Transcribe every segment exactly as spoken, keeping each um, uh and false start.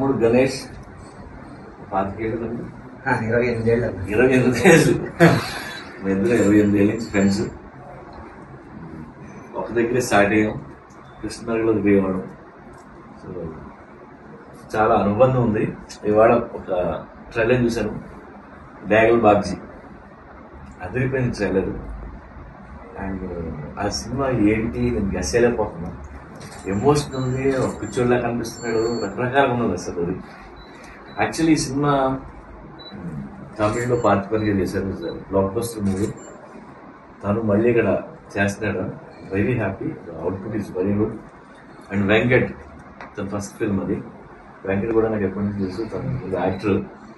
తమ్ముడు గణేష్ పాతికేళ్ళు ఇరవై ఎనిమిది ఏళ్ళు ఇరవై ఎనిమిది ఏళ్ళు మేమిద్దరం ఇరవై ఎనిమిది ఏళ్ళ నుంచి ఫ్రెండ్స్. ఒక దగ్గరే స్టార్ట్ అయ్యాం, కృష్ణనగర్లో దిగేవాళ్ళం. సో చాలా అనుబంధం ఉంది. ఇవాళ ఒక ట్రైలర్ చూశాను, డేగల బాబ్జీ, అదిరిపోయింది ట్రైలర్. అండ్ ఆ సినిమా ఏంటి నేను గెస్ చేయలేకపోతున్నాను. ఎమోషన్ ఉంది, ఒక పిచ్చోడ్లా కనిపిస్తున్నాడు, రకరకాలుగా ఉన్నది అసలు. అది యాక్చువల్లీ ఈ సినిమా తమిళ్లో పార్టిసిపేట్ చేశారు, బ్లాక్ బస్టర్ మూవీ. తను మళ్ళీ ఇక్కడ చేస్తున్నాడు, very happy. Output is very good. And Venkat తన ఫస్ట్ ఫిల్మ్ అది. వెంకట్ కూడా నాకు ఎప్పటి నుంచి తెలుసు, తను యాక్టర్.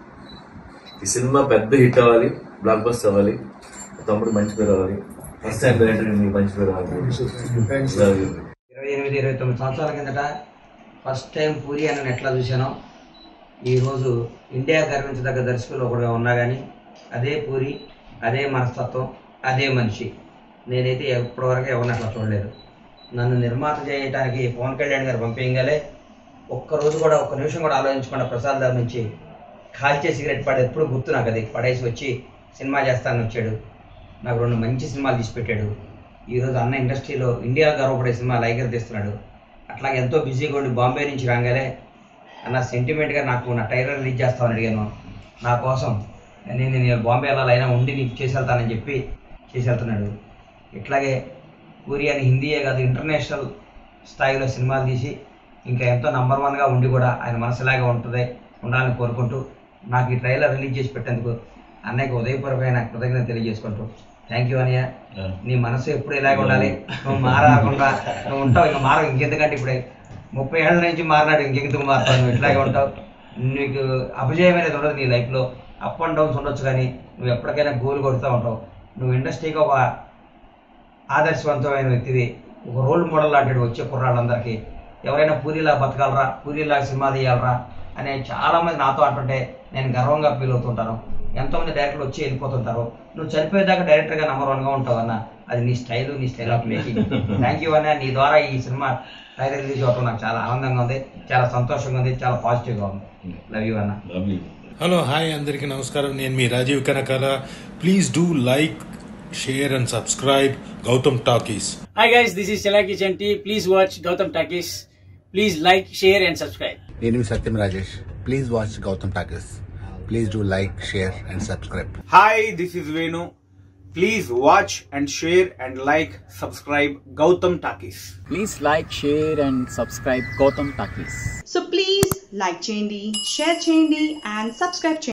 ఈ సినిమా పెద్ద హిట్ అవ్వాలి, బ్లాక్ బస్టర్ అవ్వాలి, తమ్ముడు మంచి పేరు అవ్వాలి, ఫస్ట్ టైం డైరెక్టర్ మీకు మంచి పేరు అవ్వాలి. ఇరవై ఎనిమిది ఇరవై తొమ్మిది సంవత్సరాల కిందట ఫస్ట్ టైం పూరి అని ఎట్లా చూశానో, ఈరోజు ఇండియా గర్వించదగ్గ దర్శకులు ఒకటిగా ఉన్నా కానీ అదే పూరి, అదే మనస్తత్వం, అదే మనిషి. నేనైతే ఇప్పటివరకు ఎవరిని అట్లా చూడలేదు. నన్ను నిర్మాత చేయడానికి పవన్ కళ్యాణ్ గారు పంపించగలే ఒక్కరోజు కూడా ఒక్క నిమిషం కూడా ఆలోచించకుండా ప్రసాద్ దగ్గర నుంచి కాల్చే సిగరెట్ పడే ఎప్పుడు గుర్తు నాకు. అది పడేసి వచ్చి సినిమా చేస్తానని వచ్చాడు, నాకు రెండు మంచి సినిమాలు తీసి పెట్టాడు. ఈరోజు అన్న ఇండస్ట్రీలో ఇండియా గర్వపడే సినిమా లైగర్ తీస్తున్నాడు. అట్లాగే ఎంతో బిజీగా ఉండి బాంబే నుంచి రాగానే అన్న సెంటిమెంట్గా నాకు నా టైలర్ రిలీజ్ చేస్తామని అడిగాను. నా కోసం నేను నేను బాంబే వెళ్ళాలైనా ఉండి నీకు చేసి వెళ్తానని చెప్పి చేసి వెళ్తున్నాడు. ఇట్లాగే పూరి అని హిందీయే కాదు ఇంటర్నేషనల్ స్థాయిలో సినిమాలు తీసి ఇంకా ఎంతో నంబర్ వన్గా ఉండి కూడా ఆయన మనసులాగా ఉంటుంది ఉండాలని కోరుకుంటూ నాకు ఈ ట్రైలర్ రిలీజ్ చేసి పెట్టేందుకు అన్నయ్యకి ఉదయపూర్వకమైన కృతజ్ఞత తెలియజేసుకుంటూ థ్యాంక్ యూ అన్నయ్య. నీ మనసు ఎప్పుడు ఇలాగ ఉండాలి, నువ్వు మారకుండా నువ్వు ఉంటావు, ఇంకా మారవు. ఇంకెందుకంటే ఇప్పుడే ముప్పై ఏళ్ళ నుంచి మారినాడు, ఇంకెందుకు మారుతావు, నువ్వు ఇట్లాగే ఉంటావు. నీకు అపజయం అనేది ఉండదు నీ లైఫ్లో, అప్ అండ్ డౌన్స్ ఉండొచ్చు, కానీ నువ్వు ఎప్పటికైనా గోల్ కొడుతూ ఉంటావు. నువ్వు ఇండస్ట్రీకి ఒక ఆదర్శవంతమైన వ్యక్తివి, ఒక రోల్ మోడల్ లాంటి వచ్చే కుర్రాళ్ళందరికీ. ఎవరైనా పూరిలా బతకాలరా, పూరిలా సినిమా తీయాలరా అనే చాలామంది నాతో అంటుంటే నేను గర్వంగా ఫీల్ అవుతుంటాను. ఎంతోమంది డైరెక్టర్లు వచ్చి వెళ్ళిపోతుంటారు. నువ్వు చనిపోయేదాకా డైరెక్టర్గా నెంబర్ వన్గా ఉంటావు అన్న. అది నీ స్టైల్, నీ style of making. Thank you అన్న. నీ ద్వారా ఈ సినిమా టైలర్ రిలీజ్ అవ్వటం నాకు చాలా ఆనందంగా ఉంది, చాలా సంతోషంగా ఉంది, చాలా పాజిటివ్గా ఉంది. లవ్ యూ అన్న. హలో హాయ్ అందరికీ నమస్కారం. నేను మీ Rajeev Kanakala. Please do like, share and subscribe Gautham Talkiies. Hi guys, this is Chalaki Chanti. Please watch Gautham Talkiies. Please like, share and subscribe. Nenu Satyam Rajesh. Please watch Gautham Talkiies. Please do like, share and subscribe. Hi, this is Venu. Please watch and share and like, subscribe Gautham Talkiies. Please like, share and subscribe Gautham Talkiies. So please like cheyandi, share cheyandi and subscribe cheyandi.